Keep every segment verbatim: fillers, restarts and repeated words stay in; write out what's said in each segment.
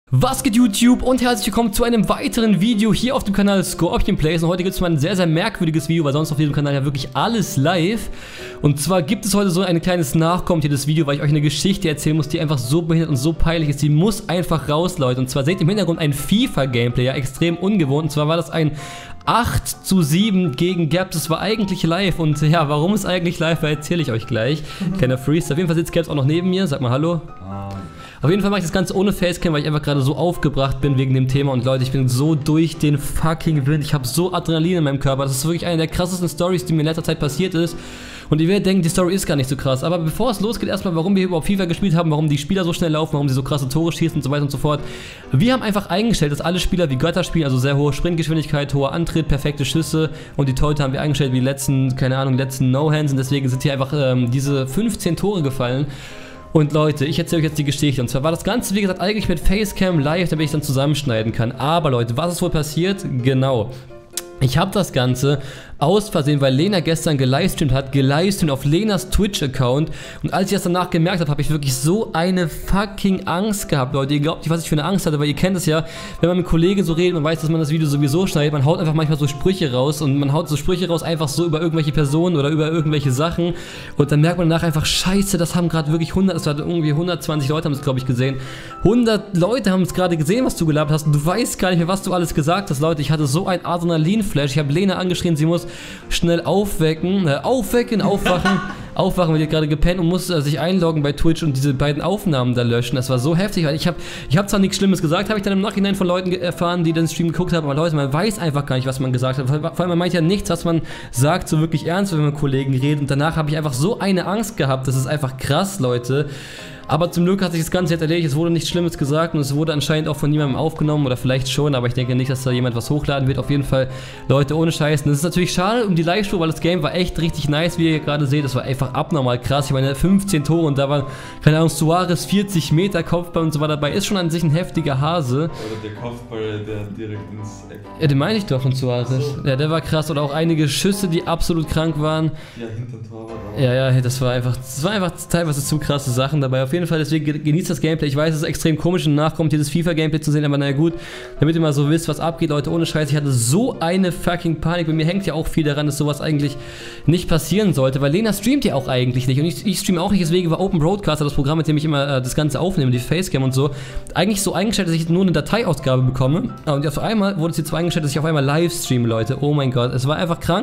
Was geht YouTube und herzlich willkommen zu einem weiteren Video hier auf dem Kanal Scorpion Plays. Und heute gibt es mal ein sehr, sehr merkwürdiges Video, weil sonst auf diesem Kanal ja wirklich alles live. Und zwar gibt es heute so ein kleines Nachkommen hier das Video, weil ich euch eine Geschichte erzählen muss, die einfach so behindert und so peinlich ist. Die muss einfach raus, Leute. Und zwar seht ihr im Hintergrund ein FIFA-Gameplay, ja extrem ungewohnt. Und zwar war das ein acht zu sieben gegen Gaps. Das war eigentlich live. Und ja, warum es eigentlich live war, erzähle ich euch gleich. Kleiner Freeze. Auf jeden Fall sitzt Gaps auch noch neben mir. Sag mal Hallo. Auf jeden Fall mache ich das Ganze ohne Facecam, weil ich einfach gerade so aufgebracht bin wegen dem Thema. Und Leute, ich bin so durch den fucking Wind. Ich habe so Adrenalin in meinem Körper. Das ist wirklich eine der krassesten Stories, die mir in letzter Zeit passiert ist. Und ihr werdet denken, die Story ist gar nicht so krass. Aber bevor es losgeht, erstmal, warum wir überhaupt FIFA gespielt haben, warum die Spieler so schnell laufen, warum sie so krasse Tore schießen und so weiter und so fort. Wir haben einfach eingestellt, dass alle Spieler wie Götter spielen, also sehr hohe Sprintgeschwindigkeit, hoher Antritt, perfekte Schüsse. Und die Torhüter haben wir eingestellt wie die letzten, keine Ahnung, letzten No-Hands. Und deswegen sind hier einfach ähm, diese fünfzehn Tore gefallen. Und Leute, ich erzähle euch jetzt die Geschichte. Und zwar war das Ganze, wie gesagt, eigentlich mit Facecam live, damit ich dann zusammenschneiden kann. Aber Leute, was ist wohl passiert? Genau. Ich habe das Ganze aus Versehen, weil Lena gestern gelivestreamt hat, gelivestreamt auf Lenas Twitch-Account. Und als ich das danach gemerkt habe, habe ich wirklich so eine fucking Angst gehabt, Leute. Ihr glaubt nicht, was ich für eine Angst hatte, weil ihr kennt es ja, wenn man mit Kollegen so redet, man weiß, dass man das Video sowieso schneidet, man haut einfach manchmal so Sprüche raus und man haut so Sprüche raus einfach so über irgendwelche Personen oder über irgendwelche Sachen. Und dann merkt man danach einfach, scheiße, das haben gerade wirklich hundert, das hat irgendwie hundertzwanzig Leute haben es, glaube ich, gesehen. hundert Leute haben es gerade gesehen, was du gelabert hast und du weißt gar nicht mehr, was du alles gesagt hast, Leute. Ich hatte so ein Adrenalin-Flash. Ich habe Lena angeschrien, sie muss schnell aufwecken, äh, aufwecken, aufwachen, aufwachen, weil die hat gerade gepennt und muss äh, sich einloggen bei Twitch und diese beiden Aufnahmen da löschen. Das war so heftig, weil ich habe ich hab zwar nichts Schlimmes gesagt, habe ich dann im Nachhinein von Leuten erfahren, die den Stream geguckt haben, aber Leute, man weiß einfach gar nicht, was man gesagt hat. Vor allem, man meint ja nichts, was man sagt, so wirklich ernst, wenn man mit Kollegen redet. Und danach habe ich einfach so eine Angst gehabt, das ist einfach krass, Leute. Aber zum Glück hat sich das Ganze jetzt erledigt, es wurde nichts Schlimmes gesagt und es wurde anscheinend auch von niemandem aufgenommen oder vielleicht schon, aber ich denke nicht, dass da jemand was hochladen wird. Auf jeden Fall, Leute, ohne Scheiß. Und das ist natürlich schade um die Live-Show, weil das Game war echt richtig nice, wie ihr gerade seht. Das war einfach abnormal krass. Ich meine, fünfzehn Tore und da waren, keine Ahnung, Suarez vierzig Meter Kopfball und so war dabei. Ist schon an sich ein heftiger Hase. Oder der Kopfball, der direkt ins Eck. Ja, den meine ich doch von Suarez. So. Ja, der war krass. Oder auch einige Schüsse, die absolut krank waren. Ja, hinterm Torwart. Ja, ja, das war einfach, das war einfach teilweise zu krasse Sachen dabei. Auf jeden Fall, deswegen genießt das Gameplay. Ich weiß, es ist extrem komisch und danach kommt dieses FIFA-Gameplay zu sehen, aber naja gut, damit ihr mal so wisst, was abgeht, Leute, ohne Scheiß. Ich hatte so eine fucking Panik. Bei mir hängt ja auch viel daran, dass sowas eigentlich nicht passieren sollte, weil Lena streamt ja auch eigentlich nicht und ich, ich streame auch nicht, deswegen war Open Broadcaster das Programm, mit dem ich immer äh, das Ganze aufnehme, die Facecam und so, eigentlich so eingestellt, dass ich nur eine Dateiausgabe bekomme. Und auf einmal wurde es jetzt so eingestellt, dass ich auf einmal live streame, Leute. Oh mein Gott, es war einfach krank.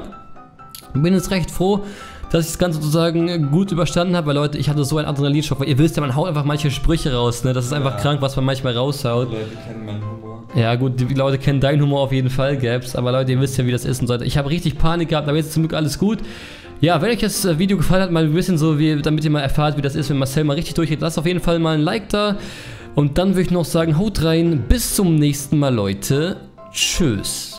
Bin jetzt recht froh, dass ich das Ganze sozusagen gut überstanden habe, weil Leute, ich hatte so einen Adrenalinschock, weil ihr wisst ja, man haut einfach manche Sprüche raus, ne? Das ist einfach ja krank, was man manchmal raushaut. Die Leute kennen meinen Humor. Ja gut, die Leute kennen deinen Humor auf jeden Fall, Gaps, aber Leute, ihr wisst ja, wie das ist und so weiter. Ich habe richtig Panik gehabt, aber jetzt ist zum Glück alles gut. Ja, wenn euch das Video gefallen hat, mal ein bisschen so, wie, damit ihr mal erfahrt, wie das ist, wenn Marcel mal richtig durchgeht, lasst auf jeden Fall mal ein Like da. Und dann würde ich noch sagen, haut rein, bis zum nächsten Mal, Leute. Tschüss.